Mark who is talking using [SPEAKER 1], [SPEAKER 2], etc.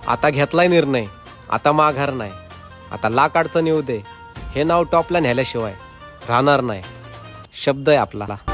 [SPEAKER 1] आता घेतलाय निर्णय, आता माघार नाही. आता लाख अडचण येऊ दे, हे नाव टॉपला न्यायल्याशिवाय राहणार नाही. शब्द आहे आपला.